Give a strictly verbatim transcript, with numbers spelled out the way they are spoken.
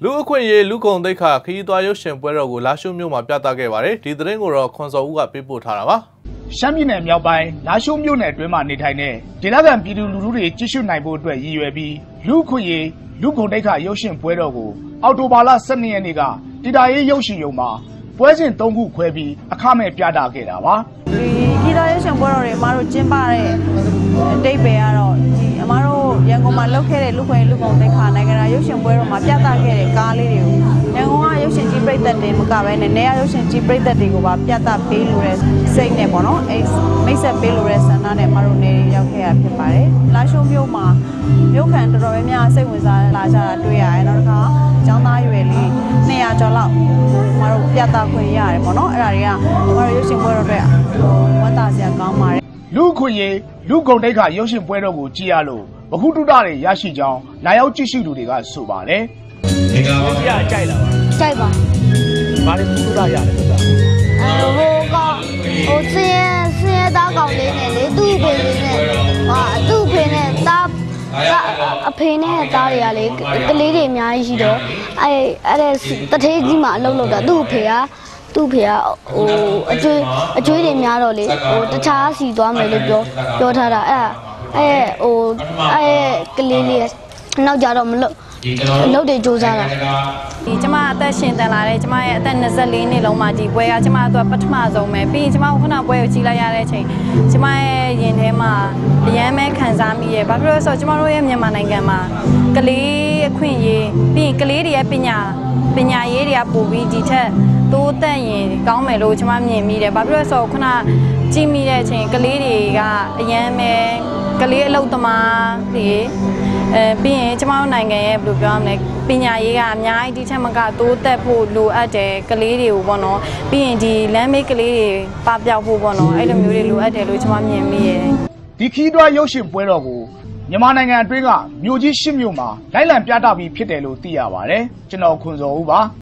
လူအခွင့်အရေးလူကုန်သိက္ခာခရီးသွားရုပ်ရှင်ပွဲတော်ကိုလာရှိုးမြို့မှာပြသခဲ့ပါတယ်ဒီသတင်းကိုတော့ခွန်စောဦးကပေးပို့ထားတာပါရှမ်းပြည်နယ်မြောက်ပိုင်းလာရှိုးမြို့နယ်အတွင်းမှာနေထိုင်တဲ့ဒေသခံပြည်သူလူထုတွေကြည့်ရှုနိုင်ဖို့အတွက်ရည်ရွယ်ပြီးလူအခွင့်အရေးလူကုန်သိက္ခာရုပ်ရှင်ပွဲတော်ကိုအော်တိုဘာလ十二ရက်နေ့ကတီတာရေးရုပ်ရှင်ရုံမှာပွဲစဉ်၃ခုခွဲပြီးအခမဲ့ပြသခဲ့တာပါဒီတီတာရုပ်ရှင်ပွဲတော်တွေအမားတို့ကျင်းပတဲ့အတိတ်ပဲကတော့ဒီအမားတို့ရန်ကုန်မှာလုပ်ခဲ့တဲ့လူခွင့်လူကုန်သိက္ခာနိုင်ငံရုပ်ရှင်ပွဲတော်မှာပြသခဲ့တဲ့ကားလေးတွေကိုရန်ကုန်ကရုပ်ရှင်ကြီးပြည်သက်တွေမကပဲနဲ့နေရရုပ်ရှင်ကြီးပြည်သက်တွေကိုပါပြသပေးလို့တဲ့စိတ်နဲ့ပေါ့နော်အဲမိတ်ဆက်ပေးလို့တဲ့ဆန္ဒနဲ့အမားတို့နေရောက်ခဲ့ရဖြစ်ပါတယ်လာရှိုးမြို့မှာမြို့ခံတော်တော်များများစိတ်ဝင်စားလာကြတာတွေ့ရတယ်နောက်တစ်ခါကျောင်းသားရွယ်လေးနှစ်ရာကျော်လောက်အမားတို့ပြသခွင့်ရတယ်ပေါ့နော်အဲ့ဒါတွေကအမားတို့ရုပ်ရှင်ပွဲတော်တွေဝတ်သားစရာကောင်းပါတယ်လူခွင့်ရေးလူကုန်တိတ်ခါရုပ်ရှင်ပွဲတော်ကိုကြည့်ရလို့ဘခုတုတတွေရရှိကြောင်းလာရောက်ကြည့်ရှုသူတွေကဆိုပါတယ်ဒီကဘာကြိုက်ကြိုက်လားကြိုက်ပါဘာလဲတုတရတယ်တုတအဲဟိုကဟိုစင်းစင်းသားကောင်လေးနဲ့လေသူ့ဖေလေးနဲ့ဟာသူ့ဖေနဲ့သားအဖေနဲ့သားတွေကလေကလေးတွေအများကြီးရှိတော့အဲအဲ့ဒါတထေးကြီးမှအလုပ်လုပ်တာသူ့အဖေကသူ့ဖေကဟိုအကျွေးအကျွေးတွေများတော့လေဟိုတခြားစီသွားမယ်လို့ပြောပြောထားတာအဲ့အဲဟိုအဲကလေးလေးနောက်ကြတော့မလို့လုပ်တွေစူးစမ်းတာဒီကျမအသက်ရှင်တန်လာတဲ့ကျမရဲ့အသက်၂၄နှစ်လုံးမှာဒီပွဲကကျမတို့ပထမဆုံးပဲပြီးရင်ကျမခုနပွဲကိုကြည့်လိုက်ရတဲ့အချိန်ကျမရဲ့ရင်ထဲမှာအယမ်းပဲခံစားမိရဲ့ဘာဖြစ်လို့လဲဆိုတော့ကျမတို့ရဲ့မြန်မာနိုင်ငံမှာကလေးအခွင့်အရေးပြီးရင်ကလေးတွေရဲ့ပညာပညာရေးတွေကပို့ပြီးဒီထက်တိုးတက်ရင်ကောင်းမယ်လို့ကျမမြင်မိတယ်ဘာဖြစ်လို့လဲဆိုတော့ခုနကြည့်မိတဲ့အချိန်ကလေးတွေကအယမ်းပဲကလေးအလုပ်သမားတွေအဲပြီးရင်ကျမတို့နိုင်ငံရဲ့ဘယ်လိုပြောရမလဲပညာရေးကအများကြီးဒီထက်မကတိုးတက်ဖို့လိုအပ်တယ်ကလေးတွေကိုပေါ့နော်ပြီးရင်ဒီလမ်းမေးကလေးတွေပပျောက်ဖို့ပေါ့နော်အဲ့လိုမျိုးတွေလိုအပ်တယ်လို့ကျမမြင်မိရဲ့ဒီခီးတွားရုပ်ရှင်ပွဲတော်ကိုမြန်မာနိုင်ငံအတွင်းကမြို့ကြီးရှစ်မြို့မှာလိုက်လံပြသပြီးဖြစ်တယ်လို့သိရပါတယ်ကျွန်တော်ခွန်စောဦးပါ